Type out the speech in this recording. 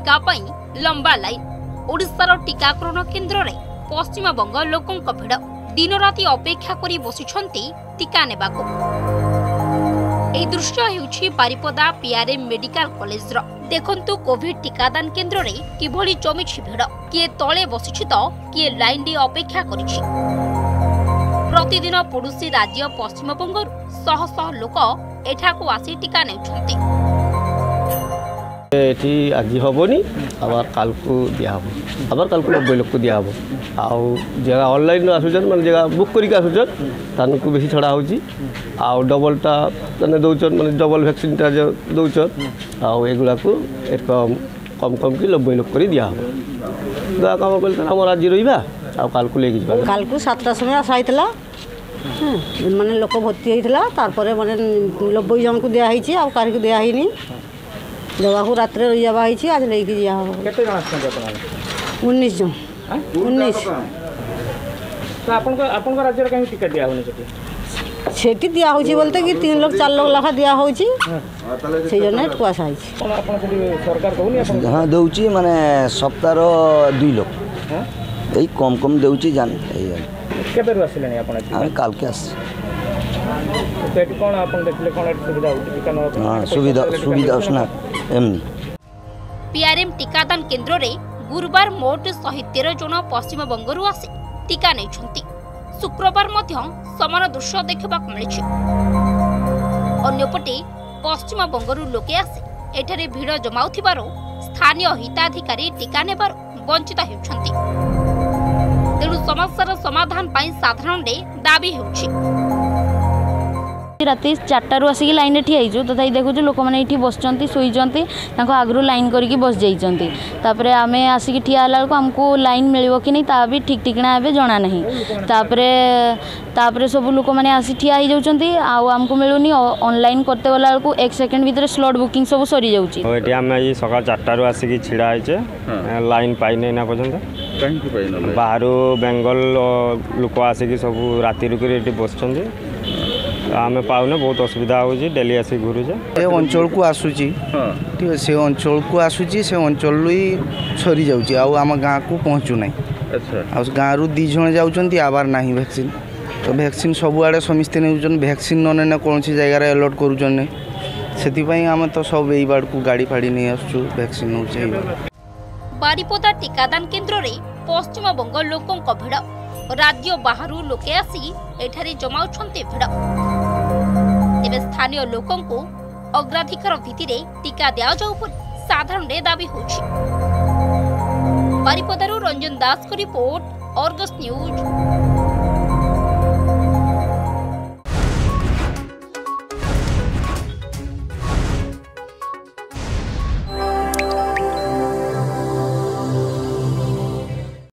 टीका लंबा लाइन। ओडिशार टीकाकरण केन्द्र में पश्चिम बंग लोकों भिड़ दिन राति अपेक्षा करी बसिछन्ति टीका नेबाको। एही दृश्य हेउछि बारिपदा पीआरएम मेडिकल कॉलेज रो। देखंतु कोविड टीकादान केन्द्र रे किभली जमिछि भिड़। किए तळे बसिछि तो किए लाइन रे अपेक्षा करिछि। प्रतिदिन पड़ोशी राज्य पश्चिम बंगरु शह शह लोक एठाकू आसी टीका नेउछन्ति। एठी आज हबनी आबार काल को दिया हबो आबार काल को 90 लोक को दिया हबो आउ जगह ऑनलाइन आसुजन माने जगह बुक करिक आसुजन तानको बेसी छडा होची आउ डबल टा तने दउचन माने डबल वैक्सीन टा दउचन आउ एगुला को एक कम कम की 90 लोक करी दिया हबो गा काम कल हमर आज रहिबा आउ काल को लेके जिबा काल को 7टा समय आसाइतला माने लोक भर्ती होइतला तार परे माने 90 जन को दिया हिची आउ कारी को दिया हिनी दवा को रात रे रहिया बाहिची आज लेके जिया हो केते जन आछन अपन 19 जन 19 तो आपन को राज्य रे कहीं टिकट दिया होने छटी छेटी दिया होची बोलते कि 3 लोग 4 लोग लाखा दिया होची से जने टुआस आइची कोन आपन को सरकार कहउनी आपन हां दउची माने सप्ताह रो 2 लोग हां एई कम कम दउची जान केबे आसिलेनी आपन हम काल के आस पेट कोन आपन देखले कोन सुविधा होती टीका न हां सुविधा उसना एमनी। पीआरएम टीकादान केन्द्र रे गुरुवार मोट 113 जन पश्चिम बंगरु आसी टीका नेछन्ति। शुक्रवार मध्य समान दृश्य देखा मिली। अन्यपटे पश्चिम बंगरु लोके आसी एठारे भिड़ जमाउथिबारो स्थानीय हिताधिकारी टीका नेबार वंचित हेउछन्ति। तेणु समस्यार समाधान पाई साधारण दाबी हेउछि। राति 4टारू आसिक लाइन ठिया तथा देखु लोक मैंने ये बसचंती शोचंती आगु लाइन करके बस जाइंट तापर आम आसिक ठिया बेलू आमको लाइन मिल कि नहीं ता भी ठीक ठिकना ए जना ना तापर सब लोक मैंने आसी ठिया हो जाती आमको मिलूनी ऑनलाइन करते गला बेलू 1 सेकेंड भितर स्लॉट बुकिंग सब सरी जाऊँगी। आम सकाल 4टारू आसिक छिड़ा होचे लाइन पाइने ना पर्यटन बाहर बेंगल लोक आसिक सब राति रुक बसचंती आम पाउने बहुत असुविधा होची डेली आसी घुरुचे ए अंचल को आसुची ठीक है से अंचल को आसुची से अंचल ही सरी जाउची आ आम गाँ को पहुँचू ना। अच्छा आ गाँ रु 2 जन जाउचंती आबार नाही वैक्सीन तो वैक्सीन सब आड़े समस्ते नेउचन वैक्सीन न नेना कौन सी जगह अलर्ट करूचन ने सेति आम तो सब एई बाड़ को गाड़ी फाड़ी नहीं आसुचु वैक्सीन होचे। बारिपदा टीकादान केन्द्र रे पश्चिम बंग लोकों भिड़ राज्य बाहरु लोके आसी एठारे जमाउछन्ते भिड़। तेबे स्थानीय लोकों को अग्राधिकार भित्तिरे टीका दिया जाऊ बोली साधारण दाबी होछि। बारिपदारु रंजन दास को रिपोर्ट, अर्गस न्यूज।